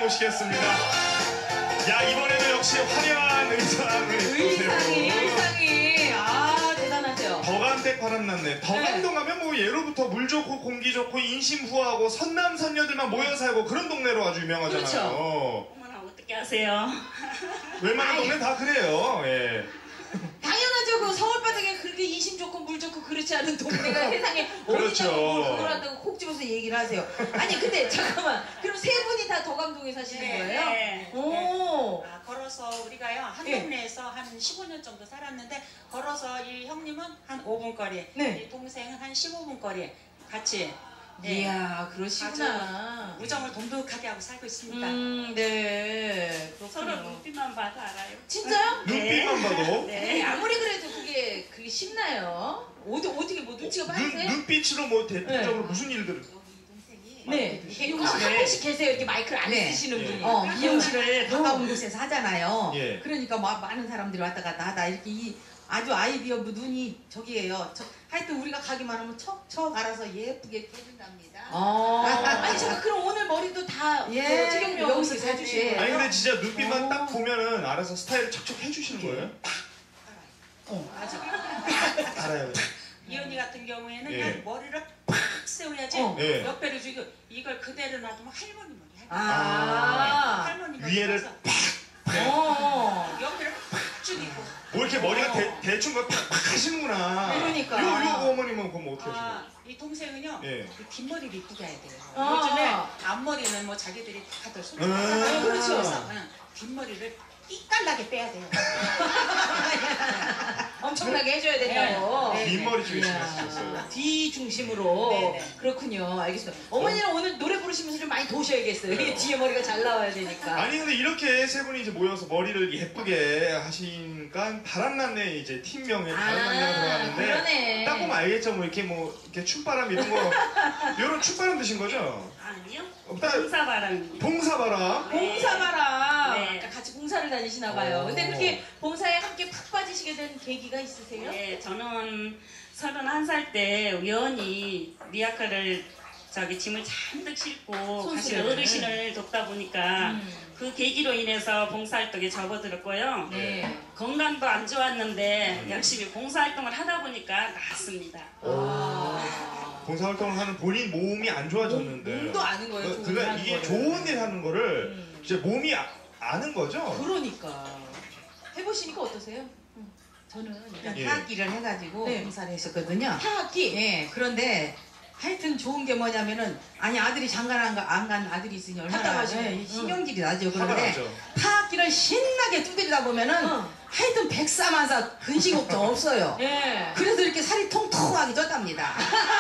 모시겠습니다. 야, 이번에도 역시 화려한 의상을 의상이 아 대단하세요. 덕암댁 바람났네. 덕암동 하면 뭐 예로부터 물 좋고 공기 좋고 인심후하고 선남 선녀들만 모여 살고 그런 동네로 아주 유명하잖아요. 그렇죠. 어머나 어떻게 아세요? 웬만한 동네 다 그래요. 예. 당연하죠. 그 서울 바닥에 그렇게 인심 좋고 물 좋고 그렇지 않은 동네가 세상에 그렇죠. 어디다가 뭘 그걸 한다고 콕 집어서 얘기를 하세요. 아니 근데 잠깐만 그럼 세 분이 다 덕암동에 사시는 거예요? 네. 오. 아, 걸어서 우리가요 한 예. 동네에서 한 15년 정도 살았는데 걸어서 이 형님은 한 5분 거리, 네. 이 동생은 한 15분 거리 같이 예, 이야 그러시구나. 우정을 돈독하게 하고 살고 있습니다. 네. 서로 그렇군요. 눈빛만 봐도 알아요. 진짜요? 눈빛만 봐도 네. 아무리 그래도 그게 쉽나요? 어떻게 뭐 눈치가 빠르세요? 눈빛으로 뭐 대표적으로 네. 무슨 일들을 여기 이 동생이 네. 이게 한 분씩 계세요. 이렇게 마이크를 안 네. 쓰시는 예. 분이. 미용실을 가까운 곳에서 하잖아요. 예. 그러니까 많은 사람들이 왔다 갔다 하다 이렇게 아주 아이디어 눈이 저기예요. 하여튼 우리가 가기만 하면 척척 알아서 예쁘게 해준답니다. 아니 잠깐 그럼 오늘 머리도 다 예, 최경영 여기서 어머니가 해주세요. 아니 근데 진짜 눈빛만 딱 보면은 알아서 스타일을 척척 해주시는 거예요? 맞아. 알아요. 이 언니 같은 경우에는 예. 그냥 머리를 팍 세워야지 예. 옆에를 주고 이걸 그대로 놔두면 할머니 머리 할머니. 아. 할머니 머리 위에를 써서 옆에를 팍 죽이고 뭐 이렇게 머리가 대충 팍팍 하시는구나. 그러니까. 요 어머님은 그럼 어떻게 하시는 거예요? 이 동생은요 예. 이 뒷머리를 이쁘게 해야 돼요. 아. 요즘에 앞머리는 뭐 자기들이 다들 손으로 그렇죠. 뒷머리를 삐깔나게 빼야 돼요. 엄청나게 해줘야 된다고. 네. 뒷머리 좀 이야, 하셨어요. 뒤 중심으로. 네네. 그렇군요. 알겠습니다. 어머니는 오늘 노래 부르시면서 좀 많이 도셔야겠어요. 이게 뒤에 머리가 잘 나와야 되니까. 아니 근데 이렇게 세 분이 이제 모여서 머리를 예쁘게 하시니까 바람났네 이제 팀명에 바람났네가 들어갔는데 그러네. 딱 보면 알겠죠. 뭐 이렇게 춤바람 이런 거 이런 춤바람 드신 거죠? 아니요. 딱 봉사바람입니다. 봉사바람. 봉사바라. 네. 아까 같이 봉사를 다니시나 봐요. 근데 그렇게 봉사에 함께 푹 빠지시게 된 계기가 있으세요? 네, 저는 31살 때 우연히 리아카를 짐을 잔뜩 싣고 같이 손수레를. 어르신을 돕다 보니까 그 계기로 인해서 봉사활동에 접어들었고요. 네. 건강도 안 좋았는데 열심히 봉사활동을 하다 보니까 나았습니다. 봉사활동을 하는 본인 몸이 안 좋아졌는데 몸도 아는 거예요. 좋은 일 그러니까 하는 이게 거를. 좋은 일 하는 거를 이제 몸이 아는 거죠? 그러니까. 해보시니까 어떠세요? 저는 일단 예. 타악기를 해가지고 네. 봉사를 했었거든요. 타악기? 예, 그런데 하여튼 좋은 게 뭐냐면은 아들이 장가 안 간 아들이 있으니 얼마나 답답하시네. 신경질이 나죠. 화가 그런데 나죠. 타악기를 신나게 두드리다 보면은 하여튼 백사만사 근심걱정 없어요. 예. 그래서 이렇게 살이 통통하게 쪘답니다.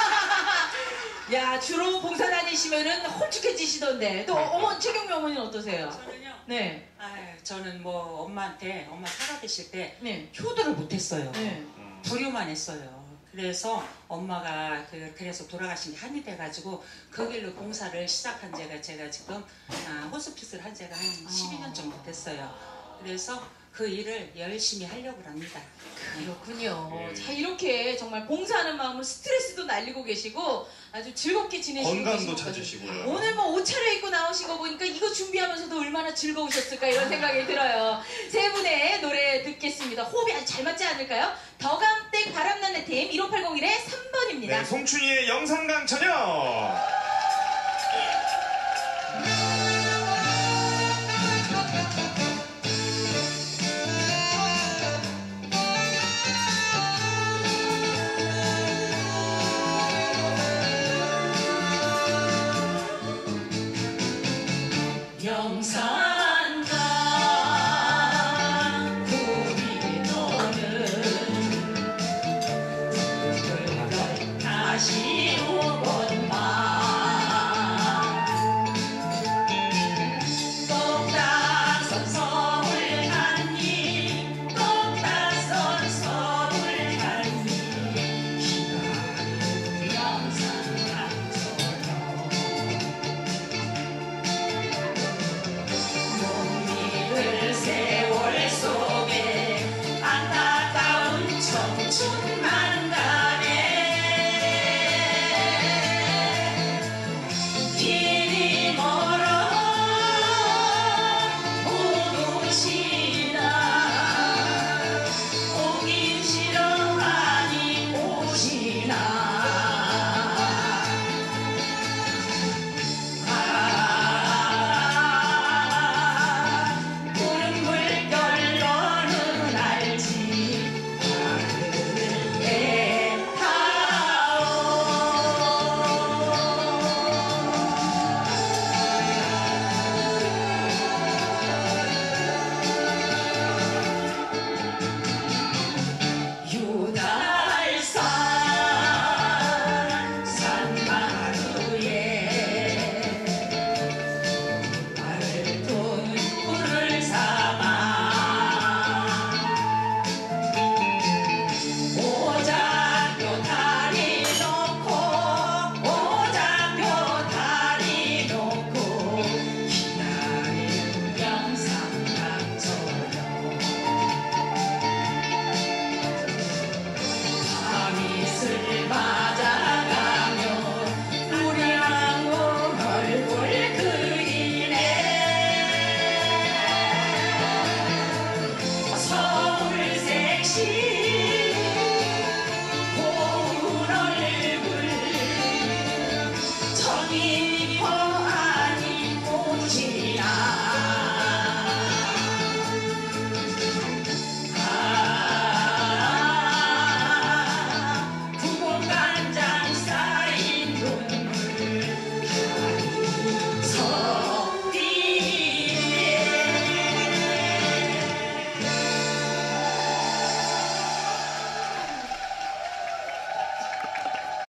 야, 주로 봉사 다니시면은 홀쭉해지시던데. 또 어머, 최경미 어머니는 어떠세요? 저는요 네. 저는 뭐 엄마 살아계실 때 네. 효도를 못했어요. 네. 불효만 했어요. 그래서 엄마가 그래서 돌아가신 게 한이 돼가지고 그 길로 봉사를 시작한 제가 지금 호스피스를 한 지가 한 12년 정도 됐어요. 그래서 그 일을 열심히 하려고 합니다. 그렇군요. 예. 자, 이렇게 정말 봉사하는 마음으로 스트레스도 날리고 계시고 아주 즐겁게 지내시고 건강도 계신 것 같아요. 찾으시고요. 오늘 뭐 옷 차려입고 나오신 거 보니까 이거 준비하면서도 얼마나 즐거우셨을까 이런 생각이 들어요. 세 분의 노래 듣겠습니다. 호흡이 아주 잘 맞지 않을까요? 덕암댁 바람나는 팀 15801의 3번입니다. 네, 송춘희의 영산강 처녀. 영상